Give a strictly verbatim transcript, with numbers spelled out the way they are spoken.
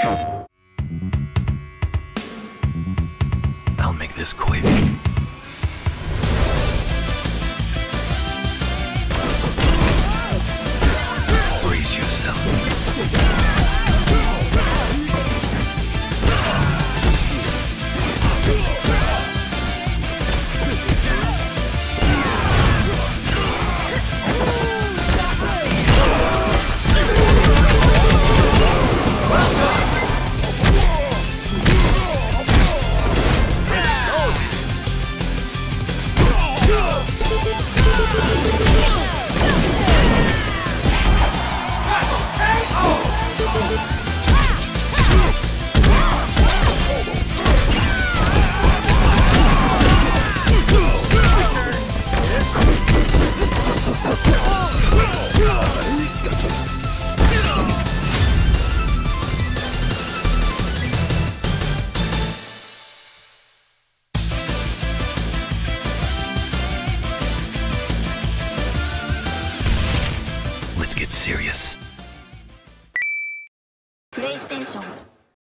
I'll make this quick. Brace yourself. Let's get serious. プレイステーション